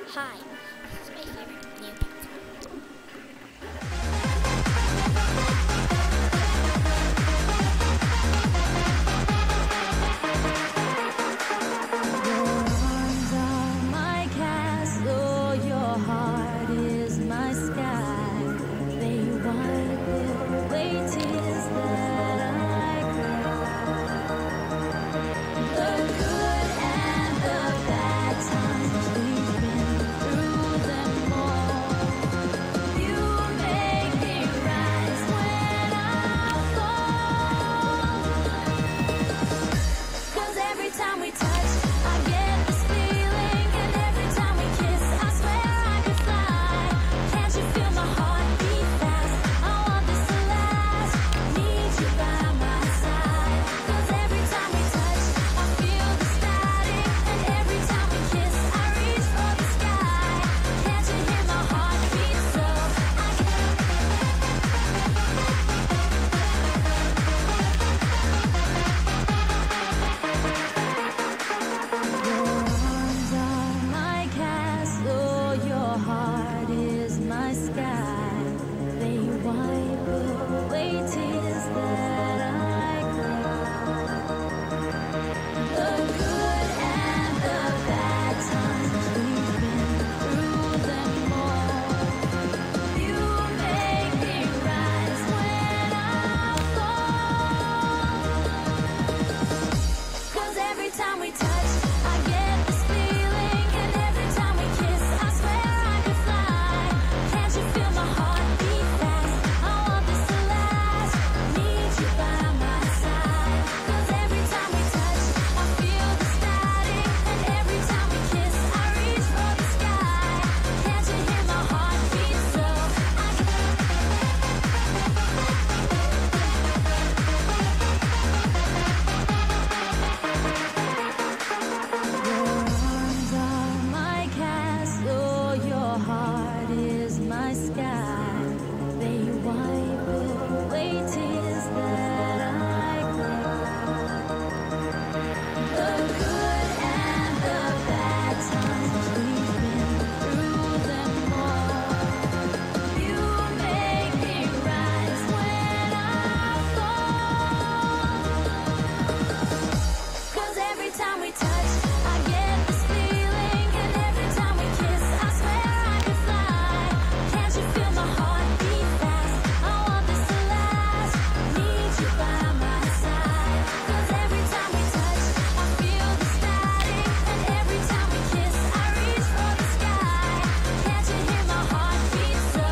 Hi, this is my favorite new pastime. Your arms are my castle, your heart is my sky. They wipe away tears that I cry. The good and the bad times, we've been through them all. You make me rise when I fall. 'Cause every time we touch, I get this feeling, and every time we kiss, I swear I could fly. Can't you feel my heart beat fast? I want this to last. Need you by my side. 'Cause every time we touch, I feel the static, and every time we kiss, I reach for the sky. Can't you hear my heart beat so? I Your arms are my castle, your heart is my sky. They wipe away tears that I cry. The good and the bad times, we've been through them all. You make me rise when I fall. 'Cause every time we touch, I get this feeling, and every time we kiss, I swear I could fly. Can't you feel my heart beat fast? I want this to last. Need you by my side. 'Cause every time we touch, I feel the static, and every time we kiss, I reach for the sky. Can't you hear my heart beat so? Your arms are my castle, your heart is my sky. They wipe away tears that I cry. The good and the bad times, we've been through them all. You make me rise when I fall. 'Cause every time we touch, I get this feeling, and every time we kiss, I swear I could fly. Can't you feel my heart beat fast? I want this to last. Need you by my side. 'Cause every time we touch, I feel the static, and every time we kiss, I reach for the sky. Can't you hear my heart beat so?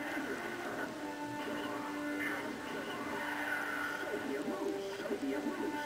Show me a move.